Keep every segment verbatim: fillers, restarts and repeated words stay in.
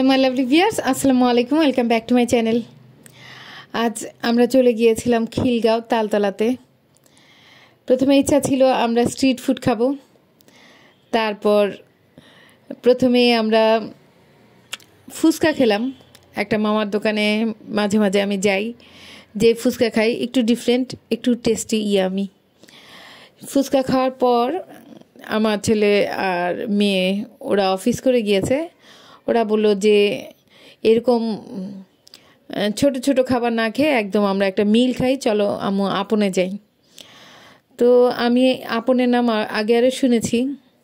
Hello my lovely viewers, আসসালামু আলাইকুম। Welcome back to my channel. আজ আমরা চলে গিয়েছিলাম খিলগাঁও তালতলাতে। প্রথমে ইচ্ছা ছিল আমরা স্ট্রিট ফুড খাবো। তারপর প্রথমে আমরা ফুচকা খেলাম একটা মামার দোকানে। মাঝে মাঝে আমি যাই, যে ফুচকা খাই, একটু ডিফারেন্ট, একটু টেস্টি ইয়ামি। ফুচকা খাওয়ার পর আমার ছেলে আর মেয়ে ওরা অফিস করে গিয়েছে। ওরা বলল যে এরকম ছোট ছোট খাবার না খেয়ে একদম আমরা একটা মিল খাই, চলো আমি আপনে যাই। তো আমি আপনের নাম আগে আরে শুনেছি।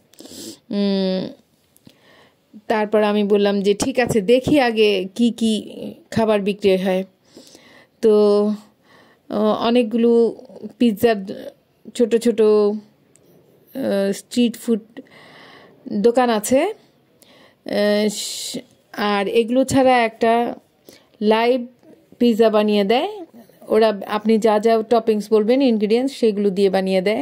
তারপর আমি বললাম যে ঠিক আছে, দেখি আগে কি কি খাবার বিক্রি হয়। তো অনেকগুলো পিৎজার ছোট ছোট স্ট্রিট ফুড দোকান আছে। আর এগুলো ছাড়া একটা লাইভ পিৎজা বানিয়ে দেয় ওরা। আপনি যা যা টপিংস বলবেন, ইনগ্রিডিয়েন্টস, সেগুলো দিয়ে বানিয়ে দেয়।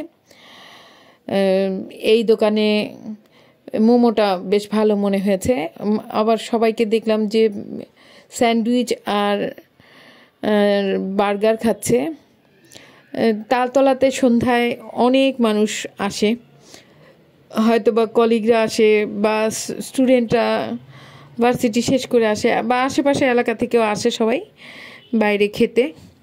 এই দোকানে মোমোটা বেশ ভালো মনে হয়েছে। আবার সবাইকে দেখলাম যে স্যান্ডউইচ আর বার্গার খাচ্ছে। তালতলাতে সন্ধ্যায় অনেক মানুষ আসে, হয়তো বা কলিগরা আসে, বা স্টুডেন্টরা ভার্সিটি শেষ করে আসে, বা আশেপাশে এলাকা থেকেও আসে সবাই বাইরে খেতে।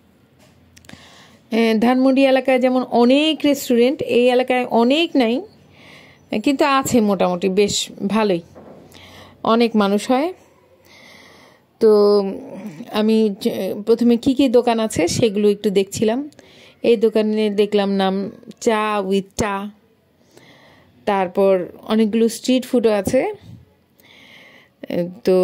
ধানমন্ডি এলাকায় যেমন অনেক রেস্টুরেন্ট, এই এলাকায় অনেক নাই, কিন্তু আছে মোটামুটি বেশ ভালোই, অনেক মানুষ হয়। তো আমি প্রথমে কি কি দোকান আছে সেগুলো একটু দেখছিলাম। এই দোকানে দেখলাম নাম চা উইথ টা। তারপর অনেকগুলো স্ট্রিট ফুডও আছে। তো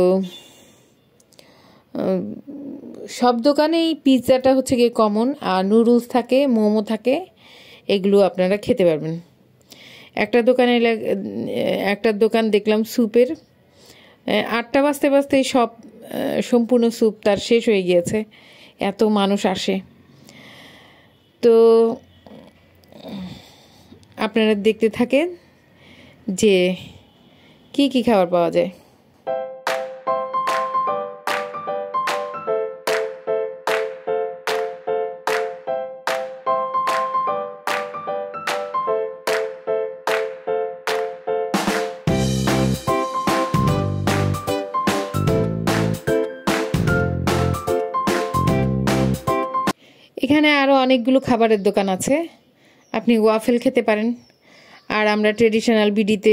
সব দোকানেই পিৎজাটা হচ্ছে গিয়ে কমন, আর নুডলস থাকে, মোমো থাকে, এগুলো আপনারা খেতে পারবেন। একটা দোকানে একটা দোকান দেখলাম স্যুপের। আটটা বাজতে বাজতেই সব সম্পূর্ণ স্যুপ তার শেষ হয়ে গিয়েছে, এত মানুষ আসে। তো আপনারা দেখতে থাকেন যে কি কি খাবার পাওয়া যায়। এখানে আরও অনেকগুলো খাবারের দোকান আছে, আপনি ওয়াফেল খেতে পারেন। আর আমরা ট্রেডিশনাল বিডিতে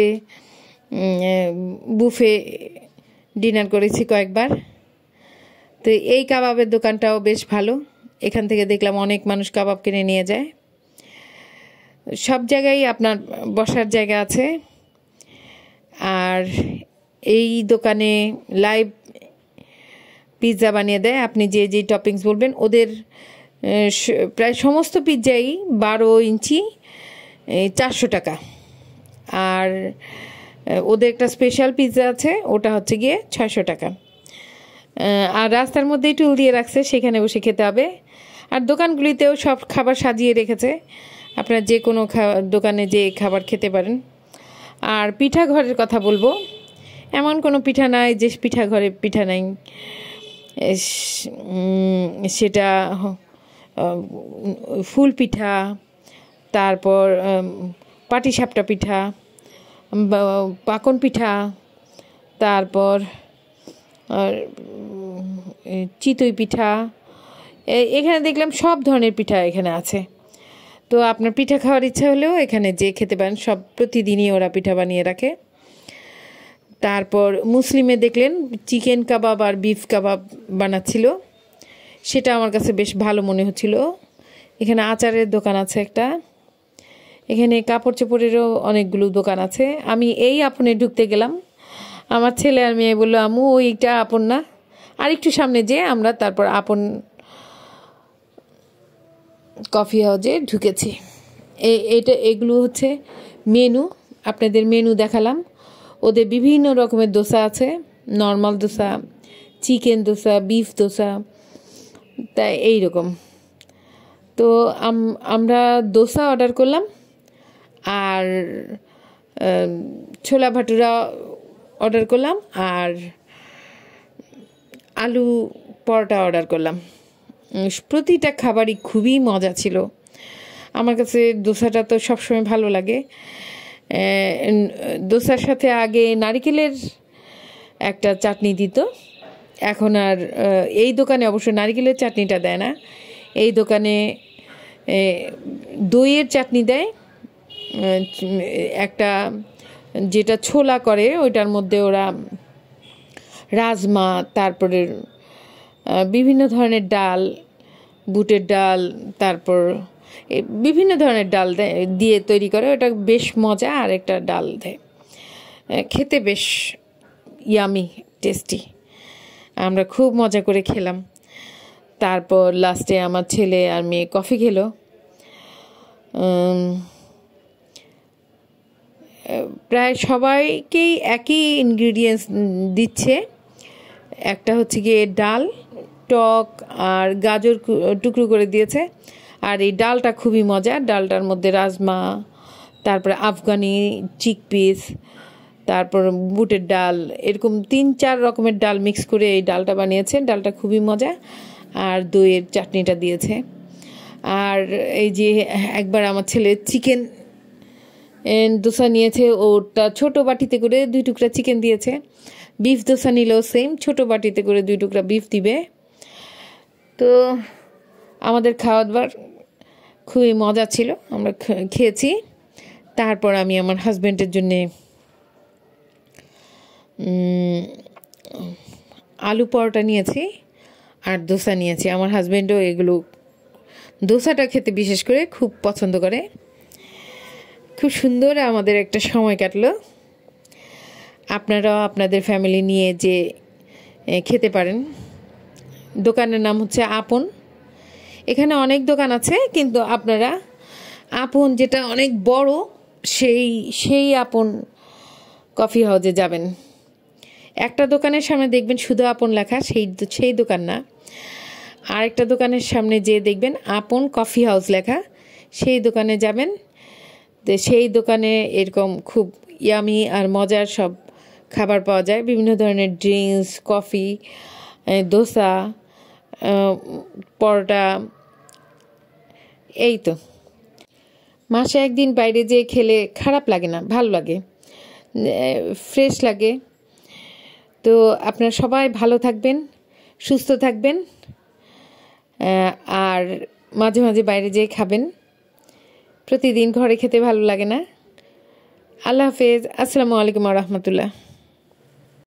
বুফে ডিনার করেছি কয়েকবার। তো এই কাবাবের দোকানটাও বেশ ভালো। এখান থেকে দেখলাম অনেক মানুষ কাবাব কিনে নিয়ে যায়। সব জায়গায় আপনার বসার জায়গা আছে। আর এই দোকানে লাইভ পিৎজা বানিয়ে দেয়, আপনি যে যে টপিংস বলবেন। ওদের প্রায় সমস্ত পিৎজাই বারো ইঞ্চি চারশো টাকা। আর ওদের একটা স্পেশাল পিৎজা আছে, ওটা হচ্ছে গিয়ে ছয়শো টাকা। আর রাস্তার মধ্যেই টুল দিয়ে রাখছে, সেখানে বসে খেতে হবে। আর দোকানগুলিতেও সব খাবার সাজিয়ে রেখেছে, আপনার যে কোনো দোকানে যে খাবার খেতে পারেন। আর পিঠা ঘরের কথা বলবো, এমন কোনো পিঠা নাই যে পিঠা ঘরে পিঠা নাই। সেটা ফুল পিঠা, তারপর পাটিসাপটা পিঠা, পাকন পিঠা, তারপর চিতই পিঠা। এখানে দেখলাম সব ধরনের পিঠা এখানে আছে। তো আপনার পিঠা খাওয়ার ইচ্ছা হলেও এখানে যে খেতে পারেন, সব প্রতিদিনই ওরা পিঠা বানিয়ে রাখে। তারপর মুসলিমে দেখলেন চিকেন কাবাব আর বিফ কাবাব বানাচ্ছিল, সেটা আমার কাছে বেশ ভালো মনে হচ্ছিল। এখানে আচারের দোকান আছে একটা, এখানে কাপড় চোপড়েরও অনেকগুলো দোকান আছে। আমি এই আপনে ঢুকতে গেলাম, আমার ছেলে আর মেয়ে বললো আম্মু ওইটা আপন না, আর একটু সামনে যেয়ে আমরা তারপর আপন কফি হাউসে ঢুকেছি। এইটা এগুলো হচ্ছে মেনু, আপনাদের মেনু দেখালাম। ওদের বিভিন্ন রকমের দোসা আছে, normal dosa, chicken dosa, beef dosa, তাই এইরকম। তো আমরা দোসা অর্ডার করলাম, আর ছোলা ভাটুরা অর্ডার করলাম, আর আলু পরোটা অর্ডার করলাম। প্রতিটা খাবারই খুবই মজা ছিল। আমার কাছে দোসাটা তো সবসময় ভালো লাগে। দোসার সাথে আগে নারিকেলের একটা চাটনি দিত, এখন আর এই দোকানে অবশ্য নারিকেলের চাটনিটা দেয় না, এই দোকানে দইয়ের চাটনি দেয়। একটা যেটা ছোলা করে ওইটার মধ্যে ওরা রাজমা, তারপরে বিভিন্ন ধরনের ডাল, বুটের ডাল, তারপর বিভিন্ন ধরনের ডাল দিয়ে তৈরি করে, ওটা বেশ মজা। আর একটা ডাল দেয়, খেতে বেশ ইয়ামি টেস্টি। আমরা খুব মজা করে খেলাম। তারপর লাস্টে আমার ছেলে আর মেয়ে কফি খেলো। প্রায় সবাইকেই একই ইনগ্রিডিয়েন্টস দিচ্ছে, একটা হচ্ছে গিয়ে ডাল, টক আর গাজর টুকরো করে দিয়েছে। আর এই ডালটা খুবই মজা, ডালটার মধ্যে রাজমা, তারপরে আফগানি চিকপিস, তারপর বুটের ডাল, এরকম তিন চার রকমের ডাল মিক্স করে এই ডালটা বানিয়েছে। ডালটা খুবই মজা। আর দইয়ের চাটনিটা দিয়েছে। আর এই যে একবার আমার ছেলে চিকেন দোসা নিয়েছে, ওটা ছোট বাটিতে করে দুই টুকরা চিকেন দিয়েছে। বিফ দোসা নিলেও সেম, ছোট বাটিতে করে দুই টুকরা বিফ দিবে। তো আমাদের খাওয়া দাওয়ার খুবই মজা ছিল, আমরা খেয়েছি। তারপর আমি আমার হাজব্যান্ডের জন্যে আলু পরোটা নিয়েছি আর দোসা নিয়েছি। আমার হাজব্যান্ডও এগুলো দোসাটা খেতে বিশেষ করে খুব পছন্দ করে। খুব সুন্দর আমাদের একটা সময় কাটলো। আপনারাও আপনাদের ফ্যামিলি নিয়ে যে খেতে পারেন। দোকানের নাম হচ্ছে আপন। এখানে অনেক দোকান আছে, কিন্তু আপনারা আপন যেটা অনেক বড় সেই সেই আপন কফি হাউসে যাবেন। একটা দোকানের সামনে দেখবেন শুধু আপন লেখা, সেই সেই দোকান না। আরেকটা দোকানের সামনে যে দেখবেন আপন কফি হাউস লেখা, সেই দোকানে যাবেন। তো সেই দোকানে এরকম খুব ইয়ামি আর মজার সব খাবার পাওয়া যায়, বিভিন্ন ধরনের ড্রিঙ্কস, কফি, দোসা, পরোটা। এই তো মাসে একদিন বাইরে যেয়ে খেলে খারাপ লাগে না, ভালো লাগে, ফ্রেশ লাগে। তো আপনারা সবাই ভালো থাকবেন, সুস্থ থাকবেন, আর মাঝে মাঝে বাইরে যেয়ে খাবেন। প্রতিদিন ঘরে খেতে ভালো লাগে না। আল্লাহ হাফেজ। আসসালামু আলাইকুম ওয়া রাহমাতুল্লাহ।